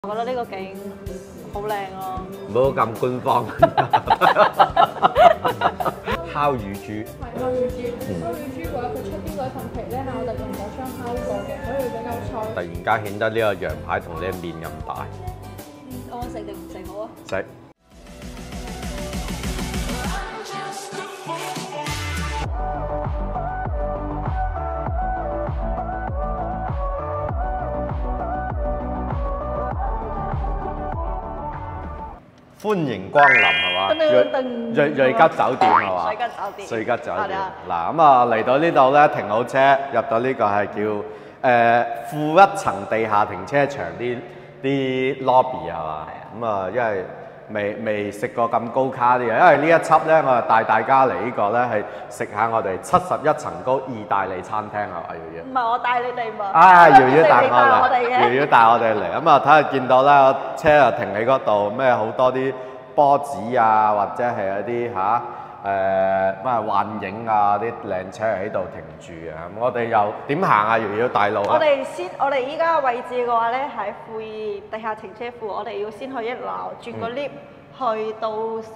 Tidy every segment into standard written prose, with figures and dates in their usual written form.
我覺得呢個景好靚咯。 唔好咁官方。烤乳豬， 係烤乳豬。烤乳豬嘅話，佢出邊嗰層皮咧係我哋用火槍烤過嘅，所以比較脆。 突然間顯得呢個羊排同你嘅面咁大。 我食定唔食好啊？ 食。歡迎光臨係嘛？瑞吉酒店係嘛？ 瑞吉酒店。 瑞吉酒店。嗱咁啊嚟到呢度咧，停好車，入到呢個係叫負一層地下停車場啲 lobby 係嘛？咁啊，因為未食過咁高卡啲嘢，因為呢一輯咧，我就帶大家嚟呢個咧係食下我哋71層高意大利餐廳係嘛？瑤瑤。 唔係我帶你哋嘛？ 啊，瑤瑤帶我嚟， 瑤瑤帶我哋嚟，咁啊睇下見到咧，車啊停喺嗰度，咩好多啲波子啊，或者係一啲咩幻影啊啲靚車喺度停住嘅，咁我哋又點行啊？瑤瑤大路啊！ 我哋依家嘅位置嘅話咧，喺負二地下停車庫，我哋要先去1樓，轉個 lift 去到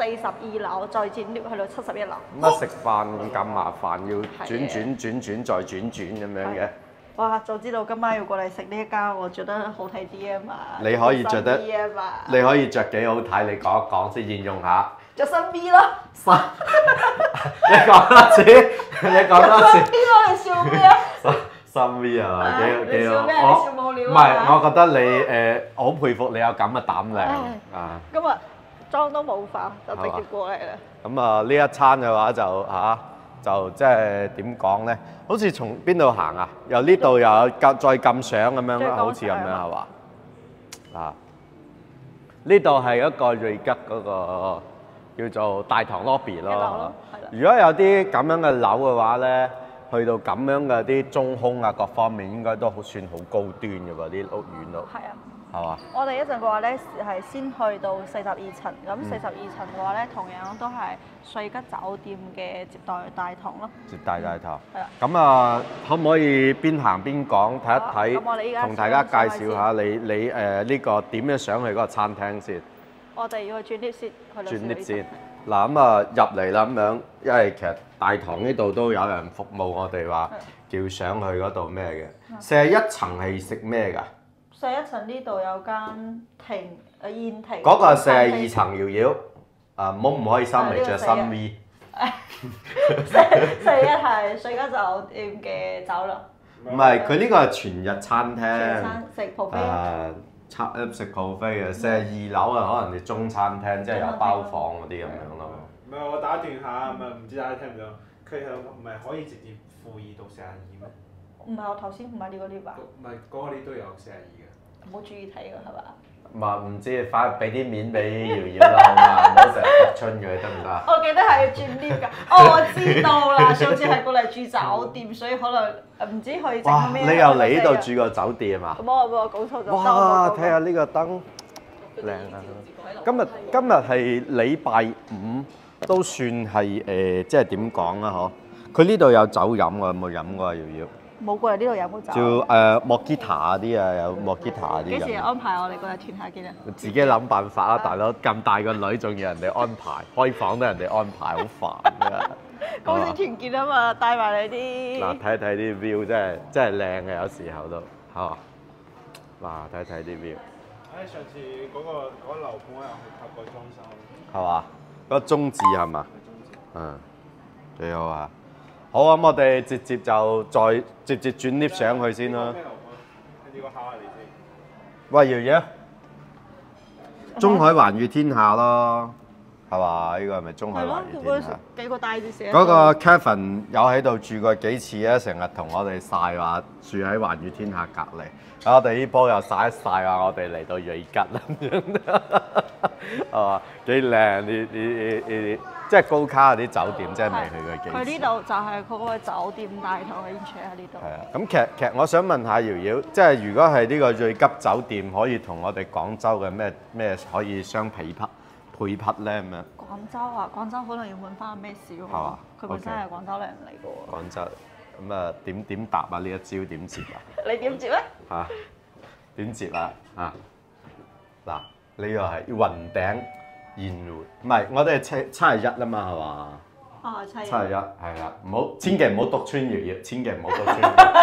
42樓，再轉 lift 去到71樓。 咁啊食飯咁麻煩，要轉再轉咁樣嘅。 哇！早知道今晚要過嚟食呢一間，我着得好睇啲啊嘛。 你可以着得，你可以着幾好睇，你講一講先，形容下。 着新 V 咯。 你講多次，你講多次。 新 V 咯，你笑咩啊？ 新 V 啊，幾好。 你笑咩？你笑冇料啊？ 唔係，我覺得你好佩服你有咁嘅膽量啊！ 今日妝都冇化，就直接過嚟啦。 咁啊，呢一餐嘅話就即係點講咧？好似從邊度行啊？由呢度又再撳相咁樣啦，好似咁樣係嘛？啊！呢度係一個瑞吉嗰個叫做大堂 lobby 咯。如果有啲咁樣嘅樓嘅話咧，去到咁樣嘅啲中空啊各方面，應該都算好高端嘅喎，啲屋苑都。係啊。係嘛？ 我哋一陣嘅話咧，係先去到42層，咁42層嘅話咧，同樣都係瑞吉酒店嘅接待大堂咯。接待大堂。係啦。咁啊，可唔可以邊行邊講睇一睇，同大家介紹下你呢個點樣上去嗰個餐廳先？我哋要去轉 lift 先，轉 lift 先。 嗱咁啊入嚟啦咁樣，因為其實大堂呢度都有人服務我哋話叫上去嗰度咩嘅。41層係食咩㗎 ？41層呢度有間宴庭。 嗰個係42層，瑤瑤唔可以收眉着新 V。 41係瑞吉酒店嘅酒樓。 唔係，佢呢個係全日餐廳。 全日餐食 buffet。 食 buffet 嘅42樓啊，可能係中餐廳，即係有包房嗰啲咁樣咯。 唔係我打斷下，唔知大家聽唔到？佢係唔係可以直接負2到42咩？ 唔係，我頭先唔係呢個 lift 啊。 唔係嗰個 lift 都有42嘅。 冇注意睇㗎係嘛？ 唔知翻俾啲面俾瑤瑤啦，好嘛？唔好成日督春佢得唔得？ 我記得係要轉 lift 㗎。哦，我知道啦，上次係過嚟住酒店，所以可能唔知去整咩。 你又嚟呢度住個酒店啊？ 我講錯咗。 哇！睇下呢個燈靚啊！今日係禮拜五，都算係即係點講啊？嗬！佢呢度有酒飲喎，有冇飲過啊？瑤瑤？冇過嚟呢度飲過酒。 叫莫吉塔嗰啲啊，有莫吉塔嗰啲。 幾時安排我哋過嚟團下見啊？ 自己諗辦法啦，大佬咁大個女，仲要人哋安排，開房都人哋安排，好煩㗎。 公司團建啊嘛，帶埋你啲。 嗱，睇一睇啲 view 真係靚嘅，有時候都係嘛。嗱，睇一睇啲 view。 上次嗰個樓盤我又去拍過裝修。 係嘛？嗰個中字係嘛？幾好啊！好咁，我哋直接轉 lift 上去先啦。 你個考下你先。 喂，瑤瑤，中海環宇天下咯，係嘛？呢個係咪中海環宇天下？ 幾個大字寫。 嗰個 Kevin 有喺度住過幾次啊，成日同我哋曬話住喺環宇天下隔離。我哋呢波又曬一曬話我哋嚟到瑞吉啦咁樣，係嘛？幾靚呢即係高卡嗰啲酒店，真係未去過幾次。 佢呢度就係嗰個酒店大堂嘅 entry 喺呢度。 係啊，咁其實我想問下瑤瑤，即係如果係呢個瑞吉酒店，可以同我哋廣州嘅咩可以相配匹咧咁樣？ 廣州啊，廣州可能要揾翻咩事喎？係嘛？佢本身係廣州人嚟嘅喎。廣州咁啊，點答啊？呢一招點接啊？ 你點接咧？ 點接啊？ 嗱，呢個係雲頂宴會，唔係我哋係721啦嘛，係嘛？ 哦，721 係啦，唔好千祈唔好讀穿粵語，千祈唔好讀穿。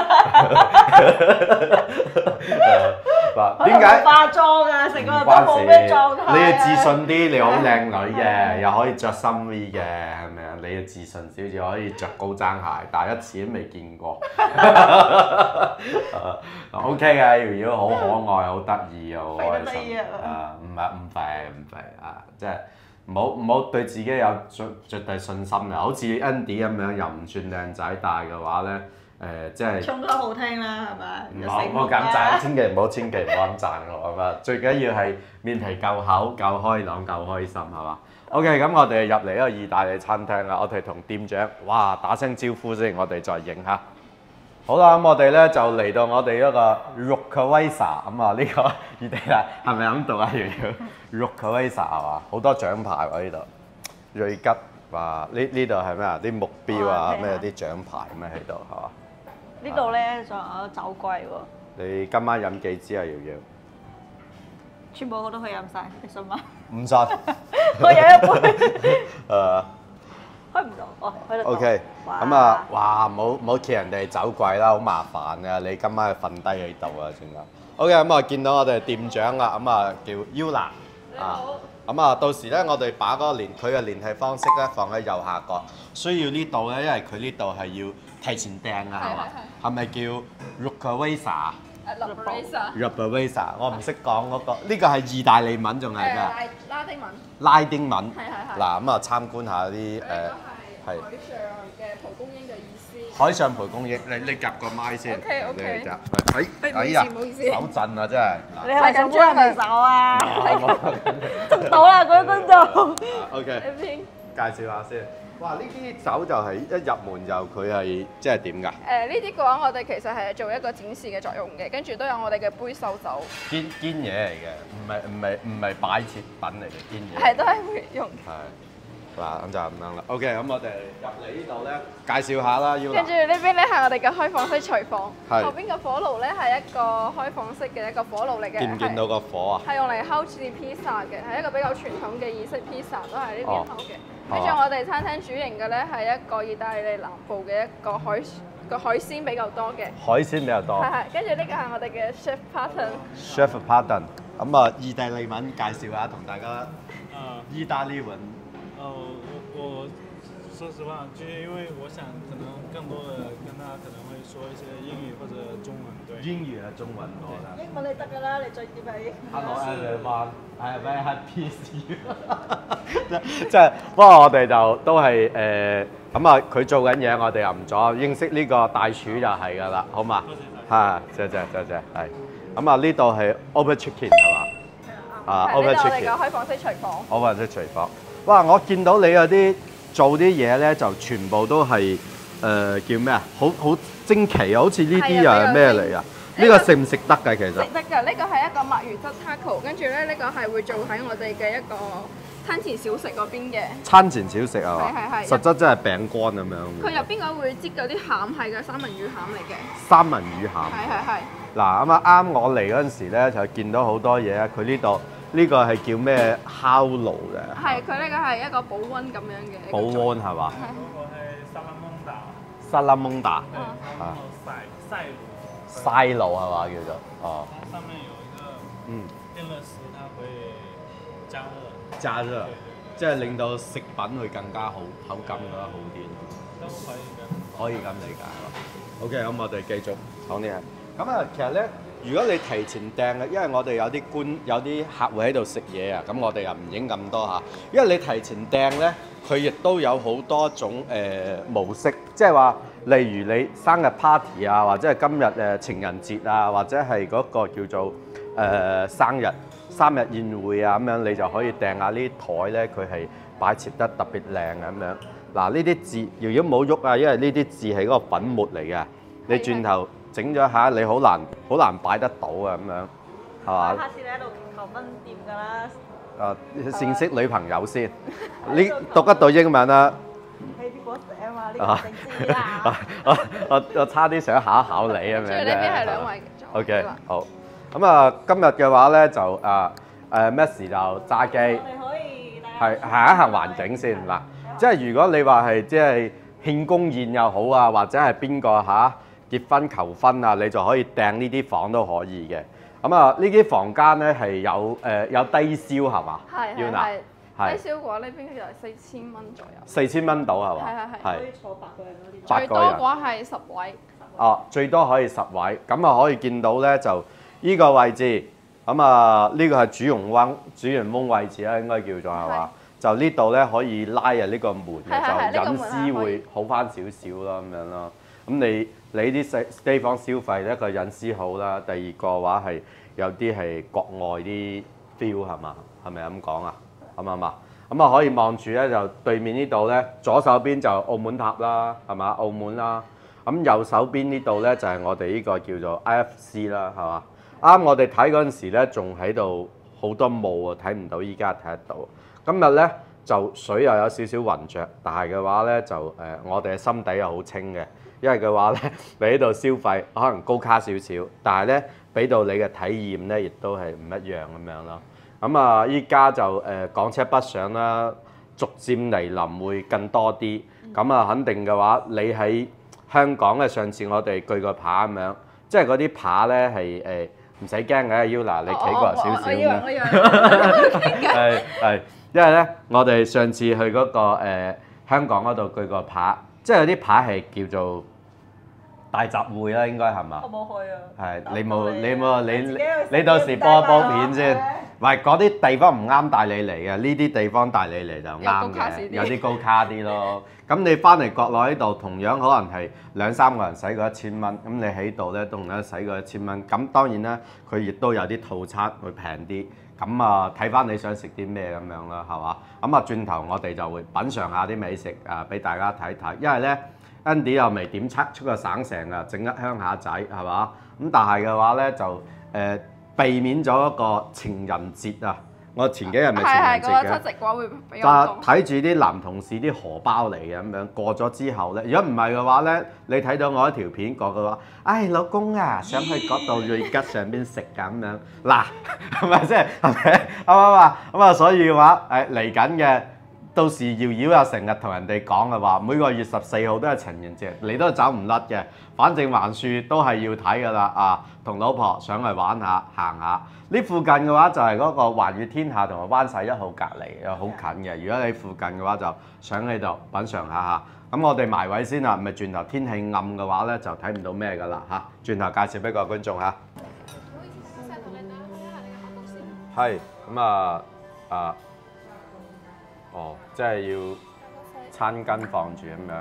嗱，點解化妝啊？成個人都冇咩狀態。 你要自信啲，你好靚女嘅，又可以着深 V 嘅，係咪啊？你要自信少少，可以着高踭鞋，但係一次都未見過。OK 嘅，如果好可愛、好得意又好開心。唔肥啊，即係。唔好對自己有絕對信心啊！好似 Andy 咁樣又唔算靚仔，但係嘅話咧，即係唱歌好聽啦，係咪？ 唔好咁讚，千祈唔好咁讚我啊嘛！最緊要係面皮夠厚、夠開朗、夠開心，係嘛 ？OK， 咁我哋入嚟一個意大利餐廳啦，我哋同店長打聲招呼先，我哋再影下。好啦，咁我哋咧就嚟到我哋一個 Roccavisa 咁啊，呢個意大利係咪咁讀啊？瑤瑤 Roccavisa 係嘛？好多獎牌喎呢度，瑞吉話呢度係咩啊？啲目標啊，咩啲獎牌咩喺度係嘛？ 呢度咧仲有酒櫃喎。 你今晚飲幾支啊？瑤瑤？ 全部我都可以飲晒，你信嗎？ 唔信。 我有一杯。開唔到，哦，開得到。 OK， 咁啊，唔好企人哋酒櫃啦，好麻煩啊！你今晚要瞓低喺度啊，算啦。OK，咁啊，見到我哋店長啦，咁啊叫 Yula。你好。咁啊，到時咧，我哋把嗰個佢嘅聯繫方式咧放喺右下角。需要呢度咧，因為佢呢度係要提前訂啊，係嘛？係咪叫 Roccavisa？Roccavisa，我唔識講嗰個，呢個係意大利文仲係咩啊？ 拉丁文。 拉丁文。 係。 嗱，咁啊參觀下啲係海上嘅蒲公英嘅意思。 海上蒲公英，你夾個麥先。 OK。 哎呀，手震啊真係。 你係咪想幫人手啊？捉到啦，嗰啲觀眾。 OK。介紹下先。哇！呢啲酒就係一入門就佢係即係點㗎？ 呢啲嘅話，我哋其實係做一個展示嘅作用嘅，跟住都有我哋嘅杯秀酒。堅嘢嚟嘅，唔係擺設品嚟嘅堅嘢。 係都係會用。 係。嗱咁就咁樣啦。OK， 咁我哋入嚟呢度咧，介紹下啦。 跟住呢邊咧係我哋嘅開放式廚房， 係。 後邊嘅火爐咧係一個開放式嘅一個火爐嚟嘅。 見唔見到個火啊？ 係用嚟烤住啲 pizza 嘅，係一個比較傳統嘅意式 pizza，都係呢邊烤嘅。跟住我哋餐廳主營嘅咧係一個意大利南部嘅一個海鮮比較多嘅。海鮮比較多。係。跟住呢個係我哋嘅 Chef Pardon。Chef Pardon， 咁啊，意大利文介紹下同大家。意大利文。 我說實話，就是因為我想可能更多的跟他可能會說一些英語或者中文，對。英語啊，中文多啦。英文你得㗎啦，你最掂係。Hello everyone, I am very happy to see you。 即係，不過我哋就都係咁啊，佢做緊嘢，我哋又唔阻。認識呢個大廚就係㗎啦，好嘛？係，謝謝，係。咁啊，呢度係 Open Chicken 係嘛？Open Chicken。呢度我哋嘅開放式廚房。開放式廚房。哇！我見到你有啲做啲嘢咧，就全部都係叫咩啊？好精奇啊！好似呢啲又係咩嚟啊？呢個食唔食得㗎？其實食得㗎。呢個係一個墨魚汁 taco， 跟住咧呢個係會做喺我哋嘅一個餐前小食嗰邊嘅。餐前小食啊嘛。係。實質真係餅乾咁樣。佢入邊嗰會擠嗰啲餡係嘅三文魚餡嚟嘅。三文魚餡。係。嗱咁啊，啱我嚟嗰陣時咧，就見到好多嘢啊！佢呢度。呢個係叫咩烤爐嘅？係，佢呢個係一個保溫咁樣嘅。保溫係嘛？嗰個係沙拉蒙達。曬爐係嘛叫做？哦。它上面有一個電熱石，它可以加熱。加熱，即係令到食品會更加好，口感更加好啲。都可以咁理解咯。OK， 咁我哋繼續講啲嘢。咁啊，其實咧。如果你提前訂嘅，因為我哋有啲客戶喺度食嘢啊，咁我哋又唔影咁多嚇。因為你提前訂咧，佢亦都有好多種模式，即係話，例如你生日 party 啊，或者係今日情人節啊，或者係嗰個叫做生日3日宴會啊咁樣，你就可以訂下呢啲台咧，佢係擺設得特別靚咁樣。嗱，呢啲字如果冇喐啊，因為呢啲字係嗰個粉末嚟嘅，你轉頭。整咗下，你好難擺得到啊咁樣，係嘛？下次你喺度求婚店㗎啦。認識女朋友先，你讀得到英文啦。Happy birthday 啊嘛，呢個正字啊。我差啲想考一考你咁樣啫。呢邊係兩位。OK， 好。咁啊，今日嘅話咧就咩事就揸機。 我哋可以係行一行環境先嗱，即係如果你話係即係慶功宴又好啊，或者係邊個結婚求婚啊，你就可以訂呢啲房都可以嘅。咁啊，呢啲房間咧係有低消係嘛？ 係低消嘅話，呢邊就係4000蚊左右。4000 蚊到係嘛？ 係。 可以坐8個人嗰啲。 最多嘅話係10位。 哦，最多可以10位，咁啊可以見到咧就呢個位置，咁啊呢個係主人翁位置啦，應該叫做係嘛？就呢度咧可以拉入呢個門嘅，就隱私會好翻少少啦咁樣咯。咁你啲地方消費一個隱私好啦，第二個話係有啲係國外啲 feel 係嘛？係咪咁講啊？啱唔啱啊？咁啊可以望住咧就對面呢度咧，左手邊就澳門塔啦，係嘛？澳門啦。咁右手邊呢度咧就係我哋呢個叫做 IFC 啦，係嘛？啱我哋睇嗰陣時咧，仲喺度好多霧啊，睇唔到，依家睇得到。今日咧就水又有少少暈着，但係嘅話咧就我哋嘅心底又好清嘅，因為嘅話咧你喺度消費可能高卡少少，但係咧俾到你嘅體驗咧亦都係唔一樣咁樣咯。咁啊依家就港車北上啦，逐漸嚟臨會更多啲。咁啊肯定嘅話，你喺香港咧，上次我哋鋸個扒咁樣，即係嗰啲扒咧係唔使驚嘅，Yuna 你企過嚟少少係，因為咧我哋上次去嗰個香港嗰度鋸個扒，即係有啲扒係叫做大集會啦，應該係嘛？ 我冇去啊。 係你到時播片先。唔係嗰啲地方唔啱帶你嚟嘅，呢啲地方帶你嚟就啱嘅，有啲高卡啲咯。咁你翻嚟國內呢度，同樣可能係2-3個人使過1000蚊，咁你喺度咧同樣使過1000蚊。咁當然啦，佢亦都有啲套餐會平啲。咁啊睇翻你想食啲咩咁樣啦，係嘛？咁啊轉頭我哋就會品嚐下啲美食啊，俾大家睇睇。因為咧 Andy 又未點出個省城啊，整一鄉下仔係嘛？咁但係嘅話咧就避免咗一個情人節啊！我前幾日咪情人節嘅， 嗰個七夕嘅話會比較多。 睇住啲男同事啲荷包嚟嘅咁樣，過咗之後咧，如果唔係嘅話咧，你睇到我一條片講嘅話，唉老公啊，想去嗰度瑞吉上邊食㗎咁樣，嗱係咪先？係咪啱啱啊？咁啊，所以嘅話嚟緊嘅。到時瑤瑤又成日同人哋講嘅話，每個月14號都係情人節，你都走唔甩嘅。反正橫豎都係要睇㗎啦啊！同老婆上去玩下、行下。呢附近嘅話就係嗰個環宇天下同埋灣仔1號隔離，又好近嘅。如果你附近嘅話就上喺度品嚐下嚇。咁我哋埋位先啦，咪轉頭天氣暗嘅話咧就睇唔到咩㗎啦嚇。轉頭介紹俾各位觀眾嚇。係咁啊。哦，即係要餐巾放住咁樣，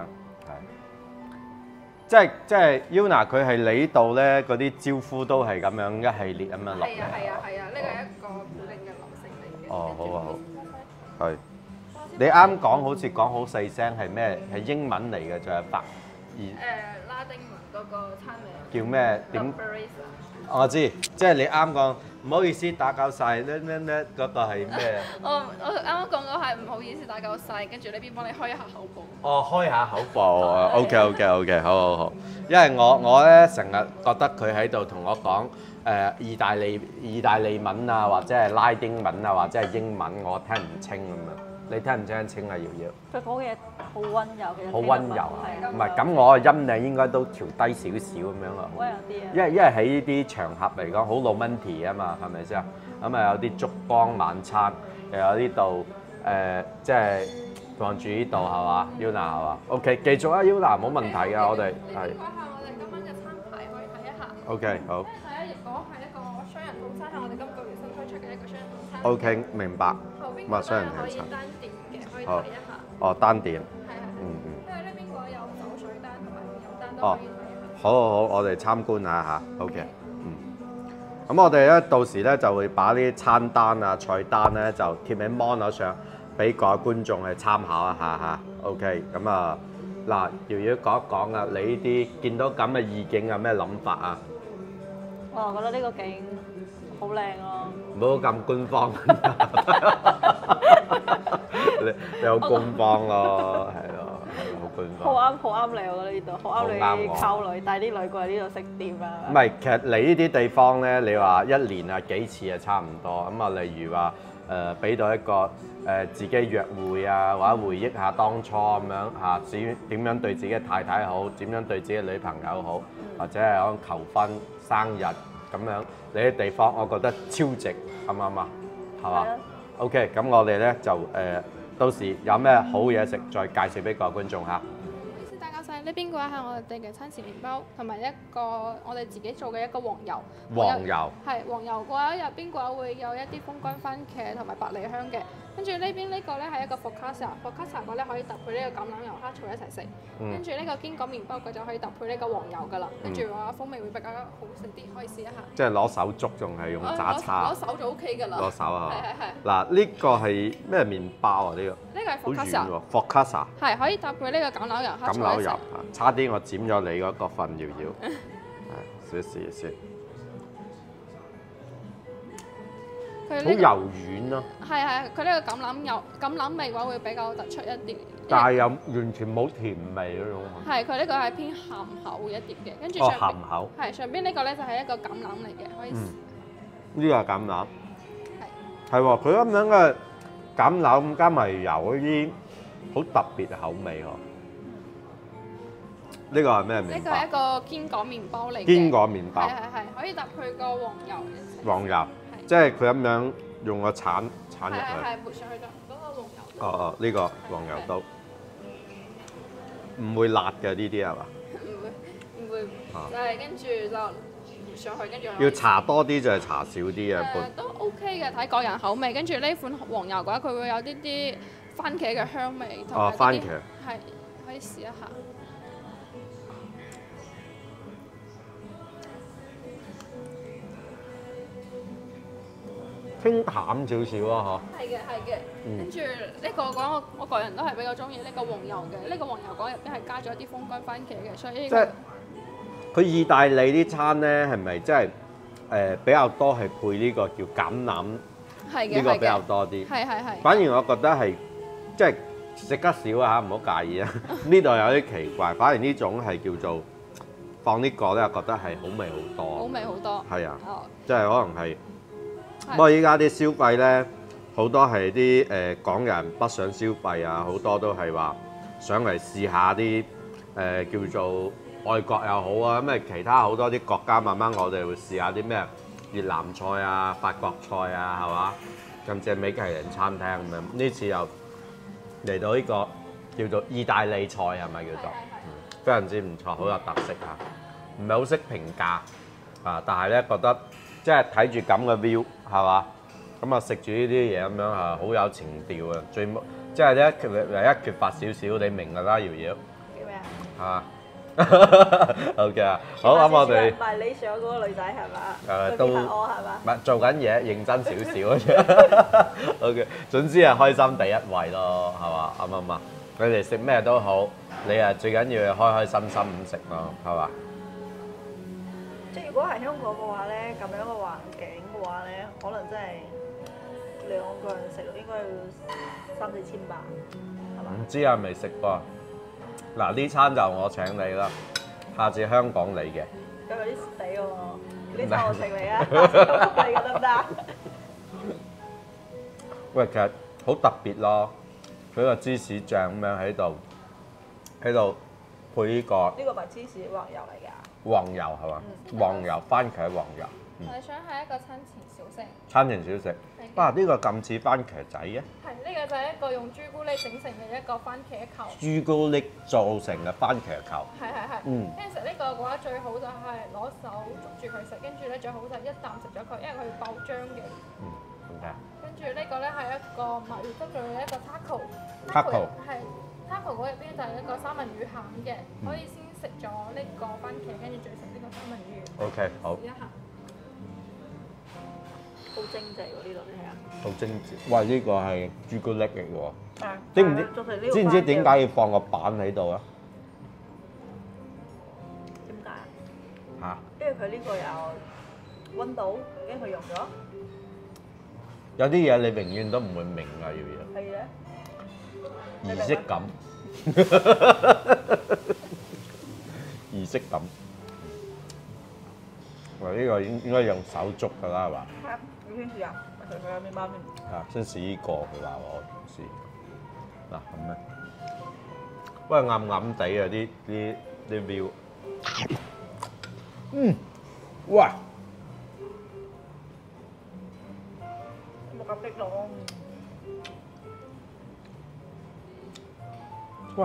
係，即係 Yuna 佢係你呢度咧嗰啲招呼都係咁樣一系列咁樣落。係啊，呢個係一個固定嘅流程嚟嘅。 哦，好啊好。係。你啱講好似講好細聲係咩？係英文嚟嘅，仲係拉丁文嗰個餐名。 叫咩？點？我知，即係你啱講。唔好意思，打攪晒，嗰個係咩？ 我啱啱講嗰係唔好意思打攪晒，跟住呢邊幫你開一下口部。 哦，開下口部啊 ，OK，好。因為我咧成日覺得佢喺度同我講意大利文啊，或者係拉丁文啊，或者係英文，我聽唔清咁樣。你聽唔聽得清啊？瑤瑤？ 佢講嘢好溫柔嘅。 好溫柔啊！唔係咁，我嘅音量應該都調低少少咁樣啊。 溫柔啲啊！ 因為喺呢啲場合嚟講，好 romantic 啊嘛，係咪先啊？咁啊有啲燭光晚餐，又有呢度即係放住呢度係嘛 ，Yuna 係嘛 ？OK， 繼續啊 Yuna，冇問題嘅，我哋係。你講下我哋今晚嘅餐牌可以睇一下。OK， 好。第一，如果係一個雙人套餐，係我哋今個月新推出嘅一個雙人套餐。OK， 明白。後邊嗰個可以單點嘅，可以睇一下。哦，單點。係。因為呢邊個有酒水單同埋油單都可以睇一下。好，我哋參觀下嚇。OK。咁我哋咧到時咧就會把啲餐單啊、菜單咧就貼喺 mon 上，俾各位觀眾去參考一下嚇。OK， 咁啊嗱，瑤瑤講一講啊，你呢啲見到咁嘅意境有咩諗法啊？ 我覺得呢個景好靚咯。 唔好咁官方，你好官方咯，係咯，好本身。 好啱你，我覺得呢度好啱你溝女，帶啲女過嚟呢度食店啊。 唔係，其實你呢啲地方咧，你話一年啊幾次啊差唔多。咁啊，例如話俾到一個自己約會啊，或者回憶下當初咁樣嚇，點樣對自己嘅太太好，點樣對自己嘅女朋友好，或者係講求婚、生日咁樣，你啲地方我覺得超值，啱唔啱啊？係嘛？OK，咁我哋咧就到時有咩好嘢食，再介紹俾各位觀眾嚇。 大家細呢邊嘅話係我哋嘅餐前麵包，同埋一個我哋自己做嘅一個黃油。 黃油係黃油嘅話，入邊嘅話會有一啲風乾番茄同埋百里香嘅。跟住呢邊呢個咧係一個 focaccia 個咧可以搭配呢個橄欖油蝦草一齊食。跟住呢個堅果麵包佢就可以搭配呢個黃油㗎啦。跟住話風味會比較好食啲，可以試一下。 即係攞手捉仲係用炸叉？ 攞手就 OK 㗎啦。 攞手啊！ 係。 嗱，呢個係咩麵包啊？呢個？ 呢個係 focaccia。 係可以搭配呢個橄欖油蝦草一齊。 差啲我佔咗你嗰個份要，係試一試。好柔軟咯。 係，佢呢個橄欖味嘅話會比較突出一啲。 但係又完全冇甜味嗰種。 係，佢呢個係偏鹹口一啲嘅，跟住鹹口。 係上邊呢個咧就係一個橄欖嚟嘅，可以。 呢個係橄欖。係喎，佢咁樣嘅橄欖加埋油嗰啲好特別嘅口味喎。呢個係咩麵包？ 呢個係一個堅果麵包嚟嘅。 堅果麵包。 係，可以搭配個黃油。 黃油。即係佢咁樣用個鏟入去。 係抹上去咗嗰個黃油刀。 哦，呢個黃油刀。唔會辣嘅呢啲係嘛？ 唔會。就係跟住就抹上去，跟住。 要搽多啲就係搽少啲啊？ 都 OK 嘅，睇個人口味。跟住呢款黃油嘅話，佢會有啲番茄嘅香味同埋番茄。 係，可以試一下。 清淡少少啊， 嗬。係嘅。跟住呢個講我個人都係比較中意呢個黃油嘅。呢個黃油講入邊係加咗一啲風乾番茄嘅，所以即係佢意大利啲餐咧，係咪即係比較多係配呢個叫橄欖？係嘅。呢個比較多啲。係。反而我覺得係即係食得少啊嚇，唔好介意啊。呢度有啲奇怪，反而呢種係叫做放呢個咧，覺得係好味好多。好味好多。 係啊。即係可能係。不過依家啲消費咧，好多係啲港人北上消費啊，好多都係話上嚟試下啲叫做外國又好啊，咁其他好多啲國家慢慢我哋會試下啲咩越南菜啊、法國菜啊，係嘛？甚至係米其林餐廳咁樣。呢次又嚟到呢個叫做意大利菜係咪叫做？非常之唔錯，好有特色啊！唔係好識評價啊，但係咧覺得。即係睇住咁嘅 view 係嘛，咁啊食住呢啲嘢咁樣啊，好有情調啊！最即係咧唯一缺乏少少，你明㗎啦，瑤瑤。叫咩啊？嚇，OK 啊，好咁我哋。唔係你上嗰個女仔係嘛？都我係嘛？唔係做緊嘢，認真少少。OK，總之係開心第一位咯，係嘛？啱唔啱啊？佢哋食咩都好，你啊最緊要係開開心心咁食咯，係嘛？ 即係如果係香港嘅話咧，咁樣嘅環境嘅話咧，可能真係兩個人食應該要3-4千吧，係嘛？唔知啊，未食過。嗱呢餐就我請你啦，下次香港嚟嘅。有啲死喎，呢餐我請你啊，你嘅得唔得？喂，其實好特別咯，佢個芝士醬咁樣喺度配呢個。呢個咪芝士黃油嚟㗎。黃油係嘛？黃油番茄黃油。我哋想係一個餐前小食。餐前小食。哇！呢個咁似番茄仔嘅。係，呢個就係一個用朱古力整成嘅一個番茄球。朱古力做成嘅番茄球。係。跟住食呢個嘅話，最好就係攞手捉住佢食，跟住咧最好就一啖食咗佢，因為佢要爆漿嘅。點解？跟住呢個咧係一個墨魚汁做嘅一個 taco。taco 係 taco 嗰入邊就係一個三文魚餡嘅，可以先食咗呢個番茄，跟住再食呢個三文魚。OK， 好。試一下。好精緻喎！呢度你睇下。好精緻。喂，呢個係朱古力嚟喎。係。知唔知點解要放個板喺度啊？點解啊？嚇！因為佢呢個有溫度，因為佢溶咗。有啲嘢你永遠都唔會明㗎，要。係嘅。儀式感。 儀式感。呢個應該用手捉㗎啦，係嘛？ 係啊，你先試啊，佢有麵包先。 係啊，先試呢個，佢話我試。嗱咁咧，喂暗暗地啊啲 view。哇！ 冇咁激動。 哇！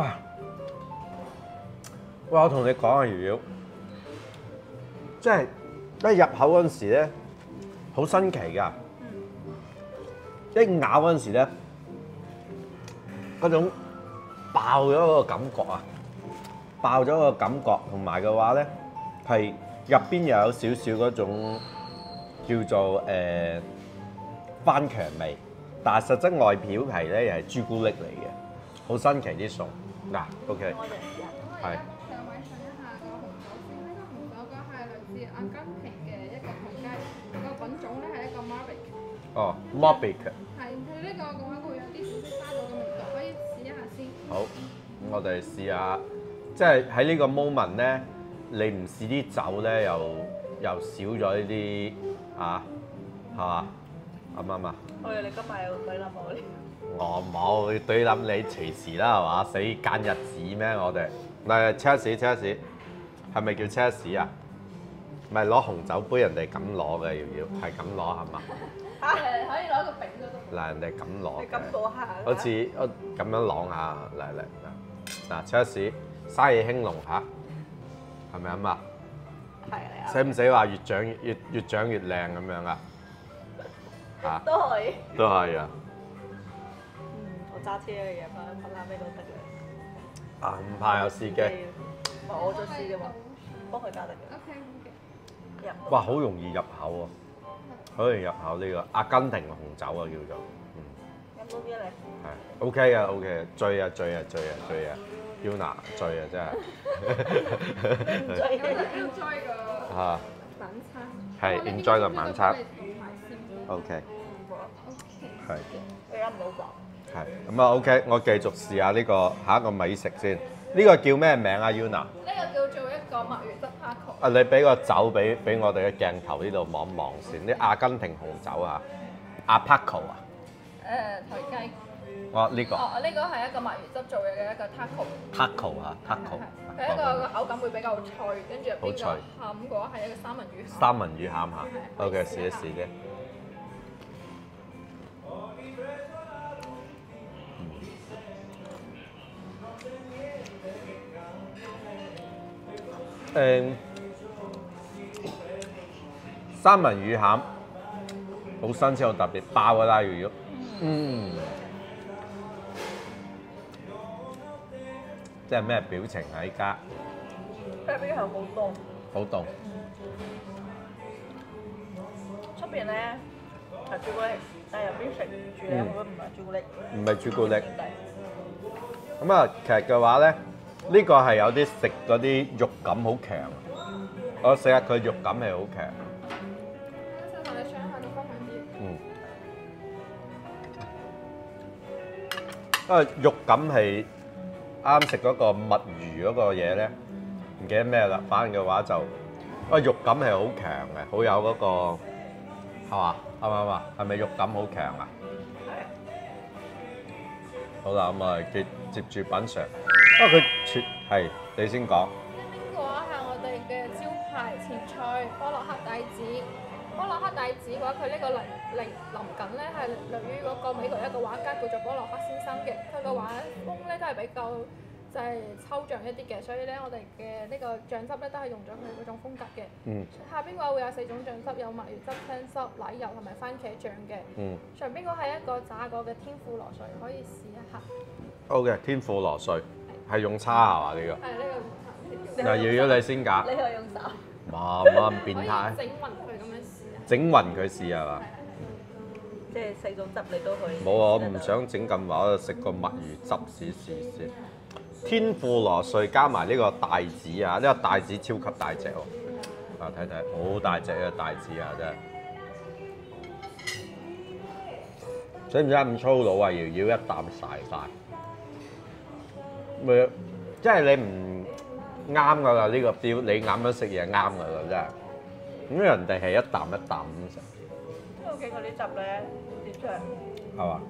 哇！我同你講啊，瑤瑤，即係一入口嗰陣時咧，好新奇㗎。一咬嗰陣時咧，嗰種爆咗嗰個感覺啊，爆咗個感覺，同埋嘅話咧，係入邊又有少少嗰種叫做番茄味，但係實質外表皮咧又係朱古力嚟嘅，好新奇啲餸。嗱，OK，係。 想位上一下個紅酒先，呢個紅酒嘅係來自阿根廷嘅一個紅雞，個品種咧係一個 Malbec。 哦 ，Malbec。 係佢呢個嘅話，佢有啲少少沙咗嘅味道，可以試一下先。 好，咁我哋試下，即係喺呢個 moment 咧，你唔試啲酒咧，又少咗呢啲啊，係嘛？啱唔啱啊？ 我以為你今日有懟冧我呢？ 我冇懟冧你隨時啦，係嘛？死間日子咩？我哋嚟車士，係咪叫車士啊？咪攞紅酒杯人哋咁攞嘅，要係咁攞係嘛？ 可以攞個餅嗰度。 嗱，人哋咁攞嘅， 你咁多下， 好似咁樣啷下，嚟嗱，車士生意興隆嚇，係咪咁啊？ 係啊， 使唔使話越長越靚咁樣啊？嚇， 都可以。 都係啊！ 我揸車嘅嘢翻拉咩都得嘅。 啊，唔怕有司機。 我做司嘅嘛，幫佢揸得嘅。 OK。 哇，好容易入口喎，好容易入口呢個阿根廷紅酒啊，叫做。 飲多啲你。 係 OK 嘅 OK 嘅，醉啊，Yuna 醉啊真係。 enjoy 個晚餐。 係 enjoy 個晚餐。OK。係。 你飲唔到酒。 係咁啊 OK，我繼續試下呢個下一個美食先。呢個叫咩名啊 Yuna？ 呢個叫做一個墨魚汁 taco。 啊，你俾個酒俾我哋嘅鏡頭呢度望一望先，啲阿根廷紅酒啊，阿 Paco 啊。 台雞。 哦，呢個。 哦，呢個係一個墨魚汁做嘅一個 taco。 Taco 啊 ，Taco。 佢一個口感會比較脆，跟住入邊個餡嘅話係一個三文魚餡。 三文魚餡嚇。OK，試一試啫。三文魚餡好新鮮，好特別，爆㗎啦魚肉。即係咩表情啊？依家？ 入邊係好凍。 好凍。 出邊咧係朱古力，但係入邊食住咧，我覺得唔係朱古力。 唔係朱古力。咁啊，其實嘅話咧，呢個係有啲食嗰啲肉感好強。我食下佢肉感係好強。 同你想下都分享啲。 因為肉感係啱食嗰個墨魚嗰個嘢咧，唔記得咩啦。反正嘅話就，肉感係好強嘅，好有嗰個係嘛？啱唔啱啊？係咪肉感好強啊？ 係。 好啦，咁啊接住品嚐。佢係你先講。 呢個話係我哋嘅招牌前菜菠蘿黑帶子。菠蘿黑帶子嘅話，佢呢個臨近咧係類於嗰個美國一個畫家叫做菠蘿黑先生嘅。佢嘅畫風咧都係比較就係抽象一啲嘅，所以咧我哋嘅呢個醬汁咧都係用咗佢嗰種風格嘅。下邊嘅話會有4種醬汁，有墨魚汁、青汁、奶油同埋番茄醬嘅。上邊嗰係一個炸過嘅天婦羅碎，可以試一下。 好嘅，天婦羅碎係用叉係嘛？呢個係呢個用叉。 嗱，要你先揀。 你可以用手。 哇，咁變態。 整勻佢咁樣試。 整勻佢試係嘛？ 即係4種汁你都可以。 冇啊，我唔想整咁話，我食個墨魚汁試先。天婦羅碎加埋呢個帶子啊！呢個帶子超級大隻喎。啊，睇睇，好大隻嘅帶子啊，真係。使唔使咁粗魯啊？要一啖曬晒。 咪即係你唔啱㗎啦，呢個標你咁樣食嘢啱㗎啦，真係。咁人哋係一啖一啖咁食。 我見佢啲汁咧跌出嚟。 係嘛？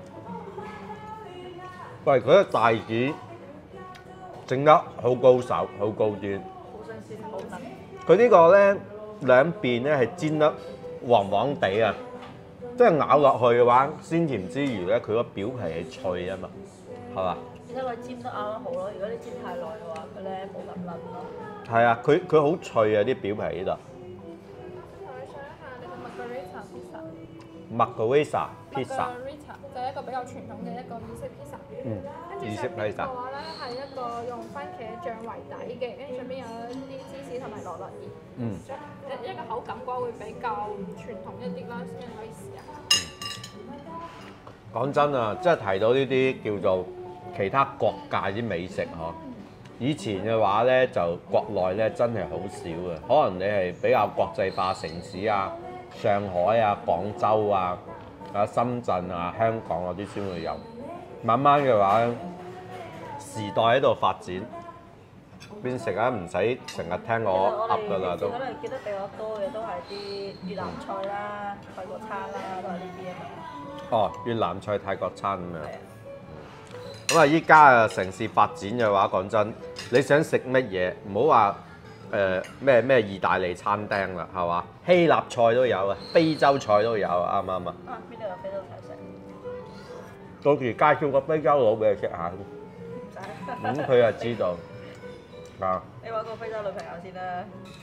喂，佢啲帶子整得好高手，好高端。 好新鮮，好嫩。 佢呢個咧兩邊咧係煎得黃黃地啊，即係咬落去嘅話，鮮甜之餘咧，佢個表皮係脆啊嘛，係嘛？ 而且佢煎得啱啱好咯，如果你煎太耐嘅話，佢咧冇咁嫩咯。 係啊，佢好脆啊啲表皮呢度。Margherita pizza 就係一個比較傳統嘅一個意式 pizza。跟住上面嘅話咧係一個用番茄醬為底嘅，跟住上邊有一啲芝士同埋羅勒葉。一個口感嘅話會比較傳統一啲啦，先可以試下。 講真啊，即係提到呢啲叫做其他國界啲美食嗬。以前嘅話咧，就國內咧真係好少嘅，可能你係比較國際化城市啊。上海啊、廣州啊、深圳啊、香港嗰啲先會有。慢慢嘅話，時代喺度發展，變成咧唔使成日聽我噏㗎啦都。 可能記得比較多嘅都係啲越南菜啦、泰國餐啦，都係呢啲啊嘛。 哦，越南菜、泰國餐咁樣。咁啊，依家啊城市發展嘅話，講真，你想食乜嘢，唔好話。咩意大利餐廳啦，係嘛？希臘菜都有啊，非洲菜都有啊，啱唔啱啊？ 邊度有非洲菜食？ 到時介紹個非洲佬俾你識下。咁佢就知道啊。 你揾個非洲女朋友先啦。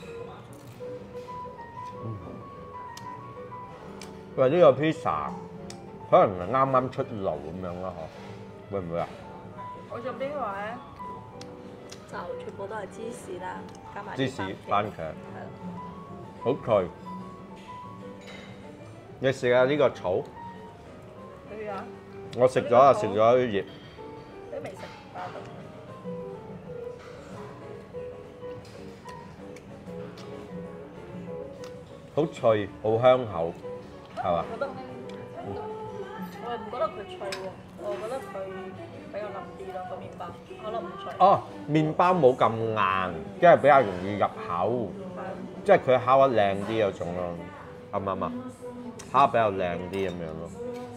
喂，呢個 pizza 可能係啱啱出爐咁樣啦，嗬？會唔會啊？ 我上邊話咧。就全部都係芝士啦，加埋芝士、番茄， 係好脆。你試下呢個草？ 對啊。 我食咗啊，食咗啲葉。 都未食飽到。 好脆，好香口，係嘛？ 我係唔覺得佢脆喎，我覺得佢比較腍啲咯個麵包，我覺得唔脆。 哦，麵包冇咁硬，即係比較容易入口，即係佢烤得靚啲嗰種咯，啱唔啱啊？烤得比較靚啲咁樣咯。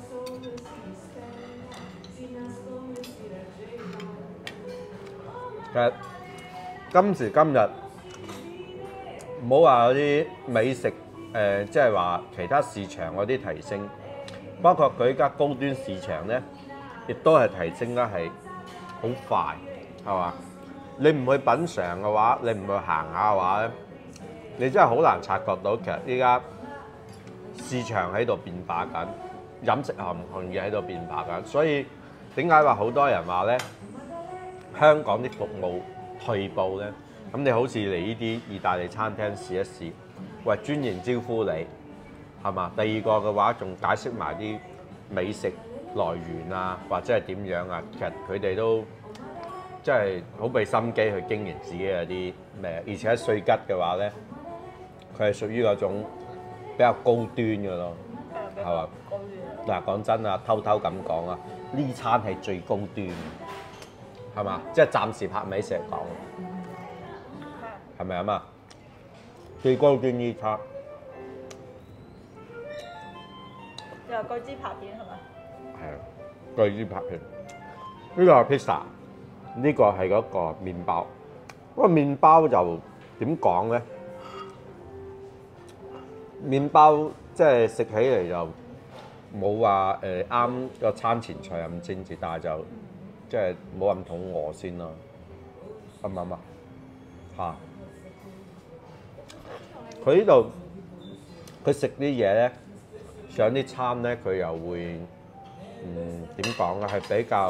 其實今時今日唔好話嗰啲美食，即係話其他市場嗰啲提升。包括佢依家高端市場咧，亦都係提升得係好快，係嘛？你唔去品嚐嘅話，你唔去行下嘅話咧，你真係好難察覺到其實依家市場喺度變化緊，飲食行業喺度變化緊。所以點解話好多人話咧，香港啲服務退步咧？咁你好似嚟呢啲意大利餐廳試一試，喂，專營招呼你。係嘛？第二個嘅話，仲解釋埋啲美食來源啊，或者係點樣啊？其實佢哋都即係好俾心機去經營自己嗰啲咩，而且稅吉嘅話咧，佢係屬於嗰種比較高端嘅咯，係嘛？嗱，講真啊，偷偷咁講啊，呢餐係最高端，係嘛？即係暫時拍美食嚟講，係咪啊嘛？最高端呢餐。 又係巨資拍片係咪？ 係啊，巨資拍片。呢個係 pizza，呢個係嗰個麵包。嗰個麵包就點講咧？麵包即係食起嚟就冇話啱個餐前菜咁精緻，但係就即係冇咁肚餓先咯。啱唔啱啊？嚇！佢呢度佢食啲嘢咧。上啲餐咧，佢又會點講啊？係比較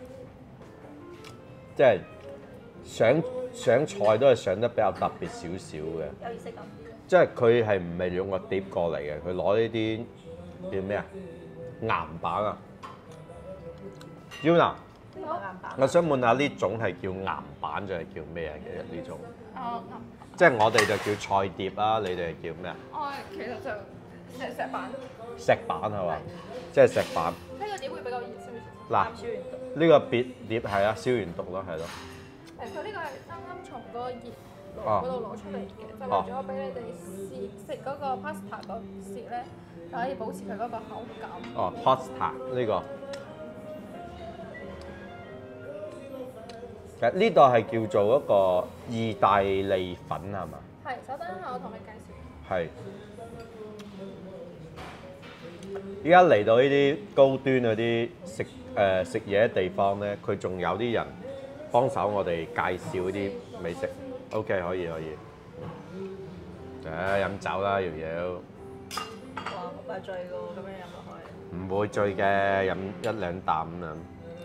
即係上菜都係上得比較特別少少嘅。 有意識感。 即係佢係唔係用個碟過嚟嘅？佢攞呢啲叫咩啊？岩板啊 Yuna，我想問下呢種係叫岩板定係叫咩啊？其實呢種即係我哋就叫菜碟啦，你哋係叫咩啊？ 哦，其實就石板。 石板係嘛？即係石板。 呢個碟會比較熱少少。 嗱， 呢個別碟係啊，消完毒咯，係咯。 佢呢個係啱啱從嗰個熱爐嗰度攞出嚟嘅，就為咗俾你哋食嗰個 pasta 嗰時咧，就可以保持佢嗰個口感。 哦 ，pasta 呢個。其實呢度係叫做一個意大利粉係嘛？ 係，稍等一下我同你介紹。 係。依家嚟到呢啲高端嗰啲食嘢嘅地方咧，佢仲有啲人幫手我哋介紹嗰啲美食。OK， 可以。飲酒啦，瑤瑤。 哇！好快醉㗎喎，咁樣飲落去。 唔會醉嘅，飲一兩啖咁樣。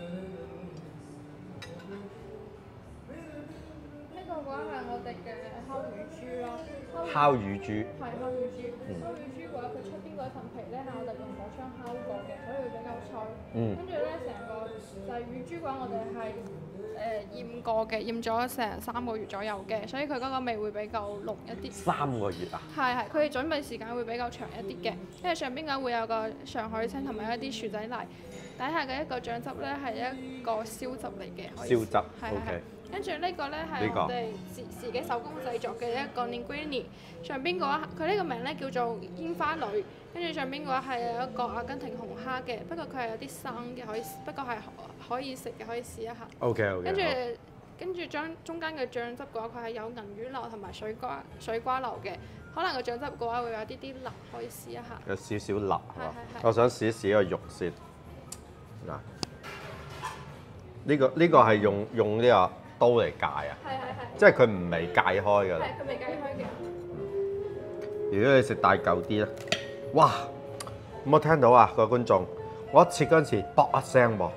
呢個話係我哋嘅烤乳豬咯。 烤乳豬。 係烤乳豬。烤乳豬嘅話，佢出邊嗰層皮咧係我哋用火槍烤過嘅，所以會比較脆。跟住咧，成個就係乳豬嘅話，我哋係醃過嘅，醃咗成3個月左右嘅，所以佢嗰個味會比較濃一啲。 3個月啊？ 係，佢哋準備時間會比較長一啲嘅，因為上邊嘅會有個上海青同埋一啲薯仔泥，底下嘅一個醬汁咧係一個燒汁嚟嘅。 燒汁。 係。跟住呢個咧係我哋自己手工製作嘅一個 linguine， 上邊嘅話佢呢個名咧叫做煙花女，跟住上邊嘅話係有一個阿根廷紅蝦嘅，不過佢係有啲生嘅，不過係可以食嘅，可以試一下。 OK。 跟住將中間嘅醬汁嘅話，佢係有銀魚流同埋水瓜流嘅，可能個醬汁嘅話會有啲辣，可以試一下。 有少少辣係嘛？ 係。 我想試一試個肉先。嗱，呢個係用呢個刀嚟戒啊？係。即係佢唔係戒開㗎啦。 係，佢未戒開嘅。 如果你食大嚿啲咧，哇！有冇聽到啊？各位觀眾，我一切嗰陣時，卜一聲噃。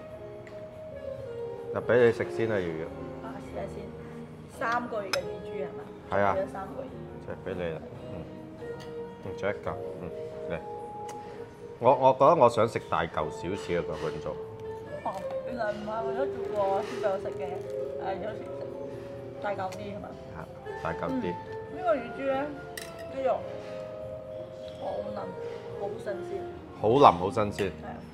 就俾你食先啦，瑤瑤。 試下先。3個月嘅乳豬係嘛？ 係啊。 咗3個月。 就俾你啦。仲一嚿。嚟。我覺得我想食大嚿少少嘅，各位觀眾。 哦，原來唔係為咗做過先俾我食嘅，有時食大嚿啲係嘛？ 係，大嚿啲。 呢個乳豬咧，啲肉好腍，好新鮮。 好腍，好新鮮。 係啊。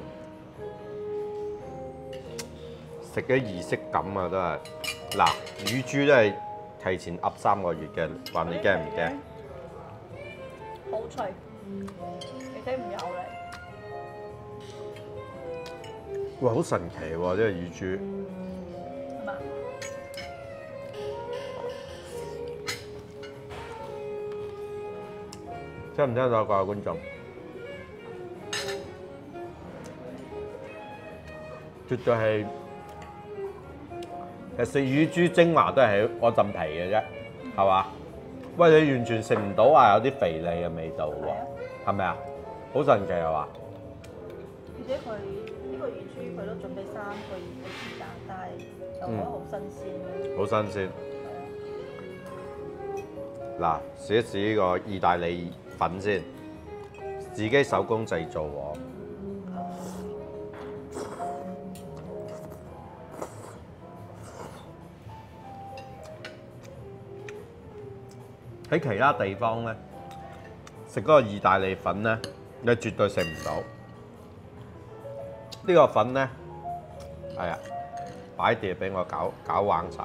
食嘅儀式感啊，都係嗱，乳豬都係提前噏3個月嘅，話你驚唔驚？ 好脆，而且唔油膩。 哇，好神奇喎！呢個乳豬。 係嘛？ 聽唔聽到各位觀眾？絕對係。其實食乳豬精華都係嗰陣皮嘅啫，係嘛？喂，你完全食唔到話有啲肥膩嘅味道喎，係咪啊？好神奇係嘛？ 而且佢呢個乳豬佢都準備3個月嘅時間，但係又覺得好新鮮。 好新鮮。嗱，試一試呢個意大利粉先，自己手工製造喎。喺其他地方咧，食嗰個意大利粉咧，你絕對食唔到。呢個粉咧，係啊，擺碟俾我搞橫晒。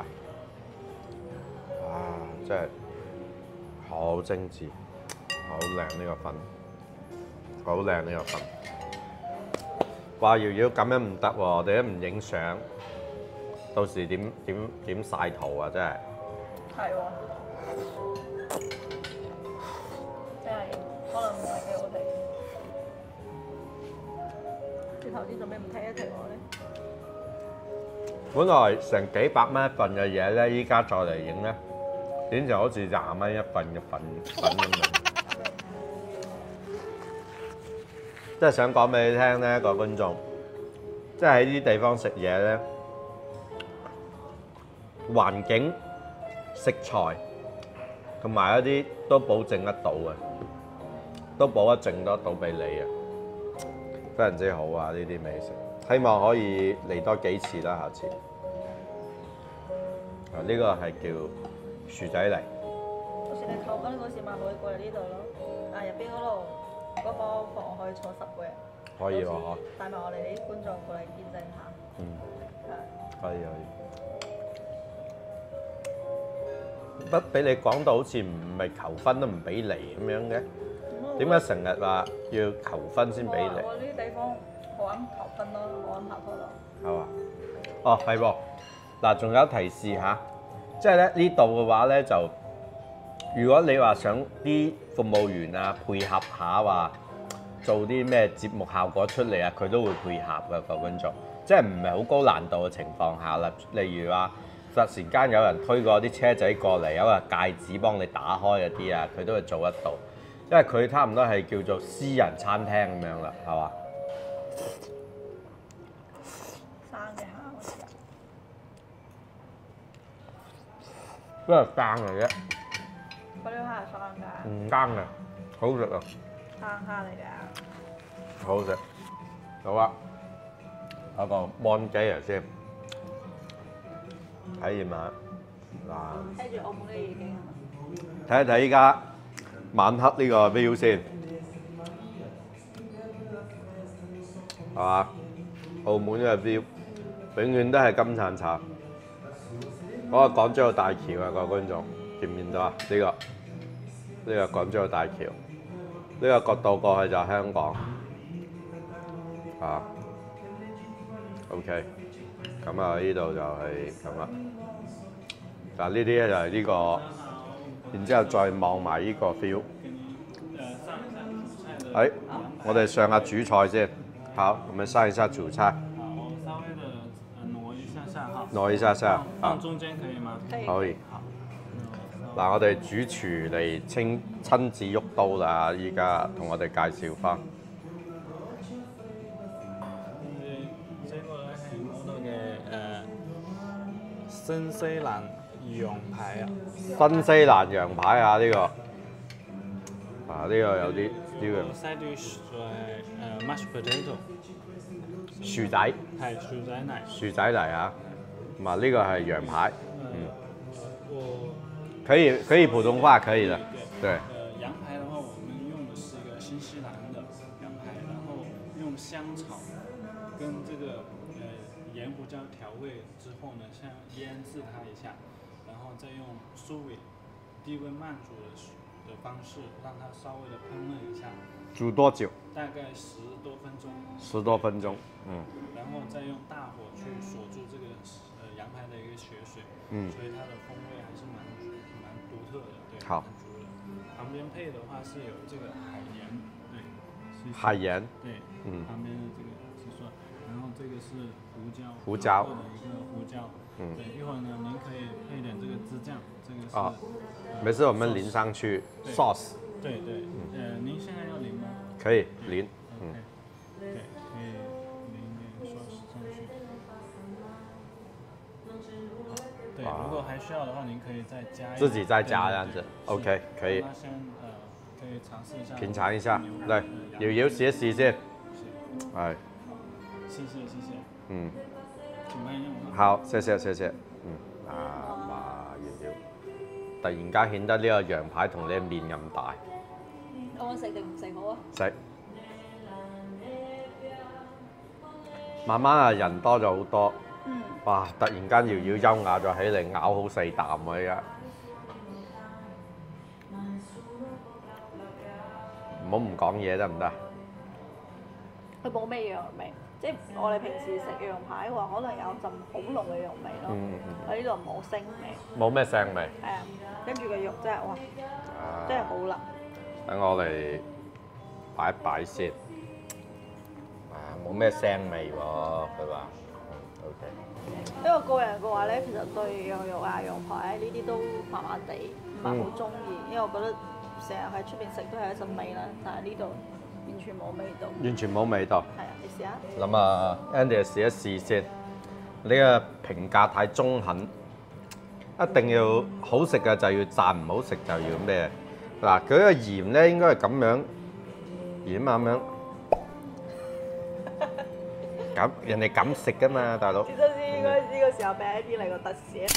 啊，真係好精緻，好靚呢個粉，好靚呢個粉。話瑤瑤咁樣唔得喎，我哋都唔影相，到時點晒圖啊！真係。 係喎。真係，可能唔係幾好睇。你頭先做咩唔睇一睇我咧？ 本來成幾百蚊一份嘅嘢咧，依家再嚟影咧，點就好似20蚊一份嘅粉咁樣。即係想講俾你聽咧，各位觀眾，即係喺呢啲地方食嘢咧，環境、食材同埋一啲都保證得到嘅，都保得證得到俾你啊！非常之好啊！呢啲美食，希望可以嚟多幾次啦，下次。啊，呢個係叫薯仔泥。 到時你扣緊嗰時咪可以過嚟呢度咯。啊，入邊嗰度嗰個房可以坐10個人。 可以喎，嗬。 帶埋我哋啲觀眾過嚟見證下。 可以。不俾你講到好似唔係求婚都唔俾嚟咁樣嘅，點解成日話要求婚先俾嚟？ 我呢啲地方好啱求婚咯，好啱拍拖咯。 係嘛？哦，係喎。嗱，仲有提示嚇，即係咧呢度嘅話咧就，如果你話想啲服務員啊配合下話做啲咩節目效果出嚟啊，佢都會配合嘅個觀眾，即係唔係好高難度嘅情況下啦。例如話突然間有人推過啲車仔過嚟，有個戒指幫你打開嗰啲啊，佢都會做得到，因為佢差唔多係叫做私人餐廳咁樣啦，係嘛？ 生嘅蝦嗰啲啊， 都係生嚟嘅。 嗰啲蝦係生㗎。 唔生嘅，好食啊！ 生蝦嚟㗎。 好食。好啊，攞個芒雞嚟先，體驗下嗱。 睇住澳門啲夜景係嘛？ 睇一睇依家晚黑呢個 view 先，係嘛？澳門呢個 view 永遠都係金燦燦。嗰個廣州大橋啊，各位觀眾見唔見到啊？呢個廣州大橋，呢個角度過去就係香港。啊 ，OK， 咁啊呢度就係咁啦。嗱呢啲咧就係呢個，然之後再望埋呢個 view。係，我哋上下主菜先。好，我們上一下主菜。 我稍微的挪一下下哈。 挪一下下。 放中間可以嗎？ 可以。嗱，我哋主廚嚟親自喐刀啦，依家同我哋介紹翻。 新西蘭羊排啊！ 新西蘭羊排啊，呢個呢個有啲呢個。 side dish 就係mashed potato。 薯仔。 係薯仔泥。 薯仔泥啊，同埋呢個係羊排。可以普通話可以的。對。 羊排的話，我們用的是一個新西蘭的羊排，然後用香草跟這個鹽胡椒調味之後呢，先醃製它一下，然後再用蘇尾低溫慢煮的方式，讓它稍微的烹飪一下。 煮多久？ 大概10多分鐘。10 多分鐘， 然後再用大火去鎖住這個羊排的一個血水，所以它的風味還是蠻獨特的，對， 好。 旁邊配的話是有這個海鹽，對。 海鹽。 對，旁邊的這個是蒜，然後這個是胡椒的一個胡椒，對，一會兒呢，您可以配點這個芝醬，這個是。 沒事，我們淋上去 sauce。 對對，您現在要淋嗎？ 可以淋， 對，可以淋點 sauce 上去。對，如果還需要的話，您可以再加。 自己再加這樣子 ，OK， 可以。 先可以嘗試一下。 品嘗一下，嚟，瑤瑤試一試先。係。 謝謝。請慢用。 好，謝謝。哇，瑤瑤，突然間顯得呢個羊排同你嘅面咁大。 我食定唔食好啊？ 食。慢慢啊，人多咗好多。哇！突然間瑤瑤優雅咗起嚟，咬好細啖喎！依家唔好唔講嘢得唔得？ 佢冇咩羊味，即係我哋平時食羊排嘅話，可能有陣好濃嘅羊味咯。喺呢度冇腥味。冇咩腥味？ 係啊，跟住個肉真係哇，真係好腍。 等我嚟擺一擺先。冇咩腥味喎，佢話。OK。 因為個人嘅話咧，其實對羊肉啊、羊排呢啲都麻麻地，唔係好中意。因為我覺得成日喺出邊食都係一陣味啦，但係呢度完全冇味道。完全冇味道。係啊，你試下。 咁啊 ，Andy 試一試先。呢個評價太中肯，一定要好食嘅就要讚，唔好食就要咩？嗱，佢個鹽咧應該係咁樣，鹽啊咁樣。咁人哋咁食噶嘛，大佬。 試多先，應該呢個時候俾一啲嚟個特寫。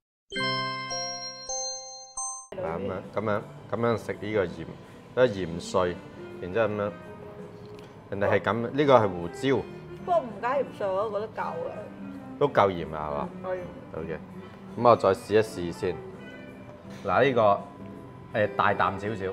咁樣食呢個鹽，一鹽碎，然之後咁樣，人哋係咁，呢個係胡椒， 不過唔加鹽水我都覺得夠嘅。 都夠鹽啊，係嘛？ 可以。 OK，咁我再試一試先。嗱，呢個大啖少少。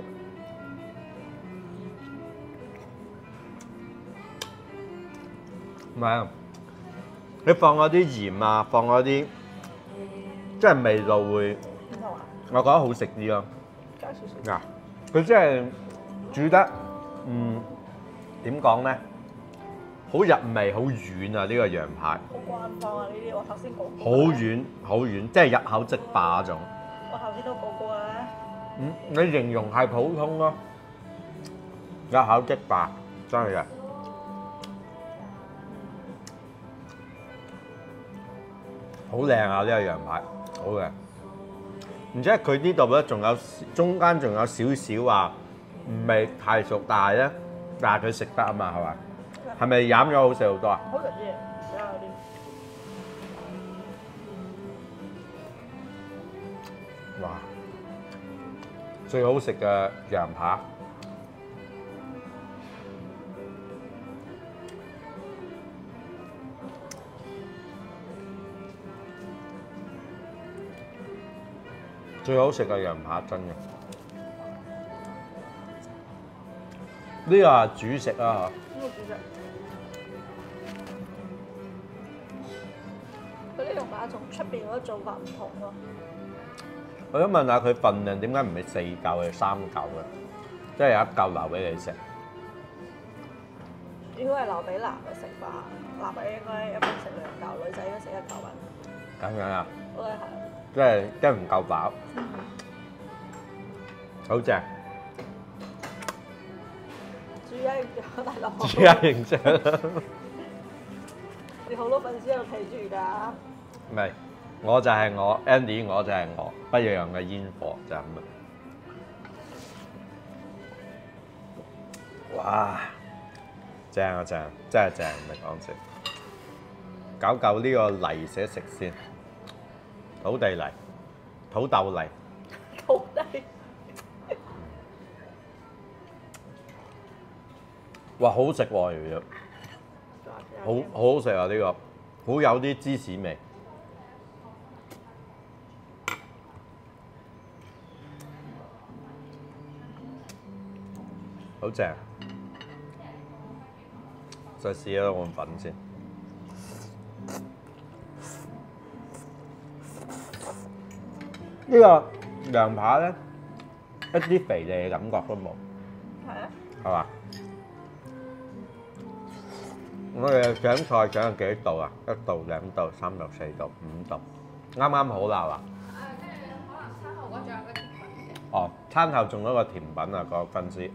唔係啊，你放嗰啲鹽啊，放嗰啲，即係味道會，我覺得好食啲咯。 加少少。 嗱，佢即係煮得，點講咧？好入味，好軟啊！呢個羊排。 好慣放啊！呢啲我頭先講過。 好軟，好軟，即係入口即化嗰種。 我頭先都講過啦。 你形容係普通咯，入口即化，真係嘅。好靚啊！呢個羊排，好靚。而且佢呢度咧，仲有中間仲有少少話唔係太熟，但係佢食得啊嘛，係咪？係咪飲咗好食好多啊？ 好食啲，比較有啲。 哇！最好食嘅羊扒。最好食嘅羊扒真嘅，呢個係主食啊！ 呢個主食，佢呢種扒同出邊嗰啲做法唔同咯。 我想問下佢份量點解唔係4嚿係3嚿嘅？即係有1嚿留俾你食。 應該係留俾男嘅食吧，男嘅應該一般食2嚿，女仔應該食1嚿吧。 咁樣啊？ 我覺得係。 即係唔夠飽。好正。 注意形象，大佬。 注意形象。 你好多粉絲喺度睇住㗎。 唔係，我就係我 ，Andy 我就係我，不一樣嘅煙火就係咁啦。哇！正啊正，真係正，唔係講笑。搞嚿呢個泥寫食先，土地泥、土豆泥。 土地。 哇！好食喎，瑤瑤。好好食啊！呢個好有啲芝士味。好正，再試一碗粉先。呢個羊扒咧，一啲肥膩嘅感覺都冇。 係啊。 係嘛？我哋上菜上咗幾多度啊？1度、2度、3度、4度、5度，啱啱好啦，係嘛？ 跟住可能餐後嗰仲有個甜品嘅。 哦，餐後仲有一個甜品啊，個粉絲。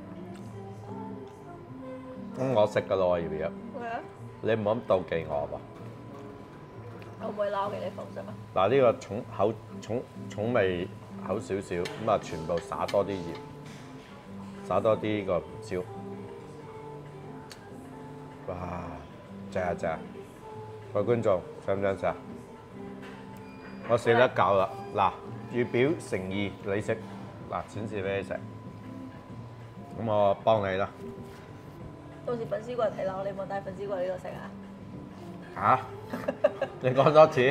我食噶咯喎，瑤瑤。 會啊。 你唔好咁妒忌我噃。 我唔會撈嘅，你放心啊。 嗱，呢個重味厚少少，咁啊全部灑多啲鹽，灑多啲個胡椒。哇！正啊正啊！各位觀眾，想唔想食啊？我食得夠啦。嗱，要表誠意，你食嗱，展示俾你食。咁我幫你啦。 到時粉絲過嚟睇樓，你有冇帶粉絲過嚟呢度食啊？ 嚇！你講多次。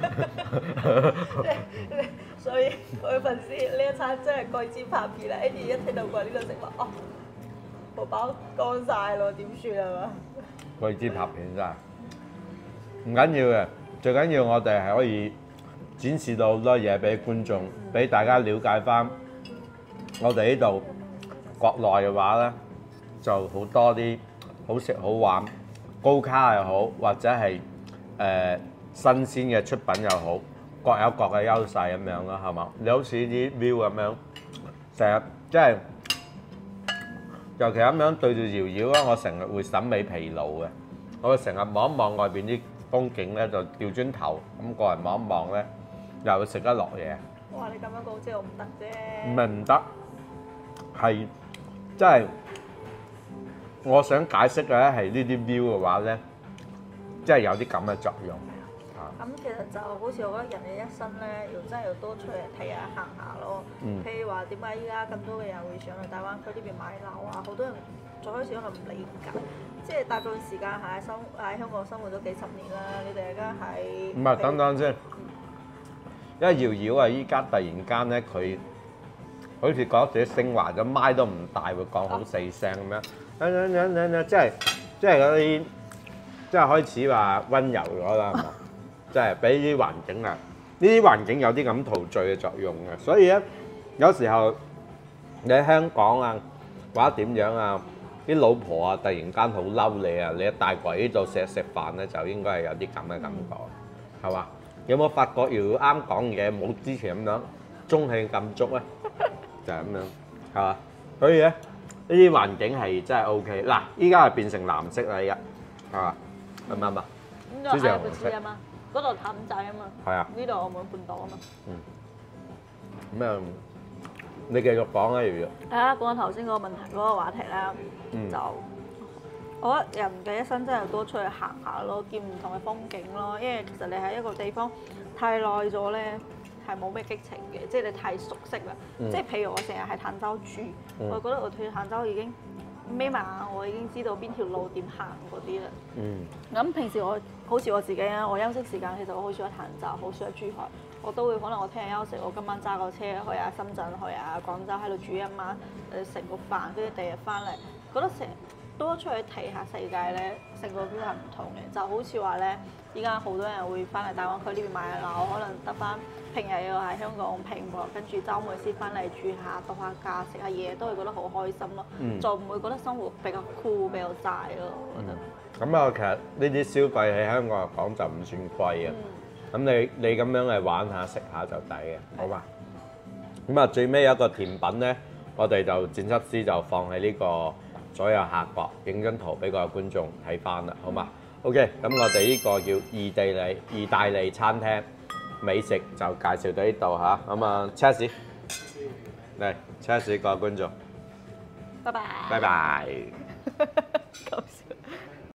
所以我嘅粉絲呢一餐真係蓋煎拍片啦！Andy一聽到過嚟呢度食話，哦，荷包乾晒咯，點算啊嘛？ 蓋煎拍片真係唔緊要嘅，最緊要我哋係可以展示到好多嘢俾觀眾，俾大家了解翻我哋呢度國內嘅話咧，就好多啲好食好玩，高卡又好，或者係新鮮嘅出品又好，各有各嘅優勢咁樣啦，係嘛？你好似啲 view 咁樣，成日即係尤其咁樣對住瑤瑤咧，我成日會審美疲勞嘅。我成日望一望外邊啲風景咧，就調轉頭咁過嚟望一望咧，又會食得落嘢。 哇！你咁樣講即係我唔得啫。 唔係唔得，係即係我想解釋嘅咧係呢啲 view 嘅話咧，即係有啲咁嘅作用。 咁其實就好似我覺得人嘅一生咧，要真係要多出嚟睇下行下咯。譬如話點解依家咁多嘅人會上去大灣區呢邊買樓啊？好多人最開始可能唔理解， 即係大部分時間喺香港生活咗幾十年啦，你哋而家喺唔係等等先，因為瑤瑤啊，依家突然間咧，佢好似覺得自己升華咗，麥都唔大，會講好細聲咁樣，即係嗰啲，即係開始話温柔咗啦，係嘛？即係俾啲環境啊，呢啲環境有啲咁陶醉嘅作用嘅，所以咧有時候你喺香港啊，或者點樣啊，啲老婆啊突然間好嬲你啊，你一帶過嚟呢度食飯咧，就應該係有啲咁嘅感覺，係嘛？有冇發覺如果啱講嘢冇之前咁樣中氣咁足咧？就係咁樣，係嘛？所以咧呢啲環境係真係 OK。嗱，依家係變成藍色啦，依家係嘛？啱唔啱啊？ 咁就係唔似啊嘛，嗰度淡仔啊嘛。係啊。呢度澳門半島啊嘛。 咁啊，你繼續講啦，瑤瑤。 係啊，講頭先嗰個問題嗰個話題啦，就我覺得人嘅一生真係多出去行下咯，見唔同嘅風景咯。因為其實你喺一個地方太耐咗咧，係冇咩激情嘅，即係你太熟悉啦。即係譬如我成日喺坦洲住，我覺得我去坦洲已經眯埋眼，我已經知道邊條路點行嗰啲啦。咁平時我好似我自己啊，我休息時間其實我好少去坦洲，好少去珠海。我都會可能我聽日休息，我今晚揸個車去下深圳，去下廣州，喺度住一晚，食個飯，跟住第二日翻嚟，覺得成多出去睇下世界咧，成個 view 係唔同嘅。就好似話咧，依家好多人會翻嚟大灣區呢邊買樓，可能得翻平日又喺香港拼搏，跟住週末先翻嚟住下，度下假，食下嘢，都會覺得好開心咯。就唔會覺得生活比較酷、比較齋咯。我覺得。 咁啊，其實呢啲消費喺香港嚟講就唔算貴嘅。咁你咁樣嚟玩下食下就抵嘅，好嘛？咁啊最尾有一個甜品咧，我哋就剪輯師就放喺呢個左右下角影張圖俾各位觀眾睇翻啦，好嘛 ？OK， 咁我哋呢個叫意大利餐廳美食就介紹到呢度嚇，咁啊 Chess 嚟 Chess 各位觀眾， 拜拜， 拜拜。 搞笑。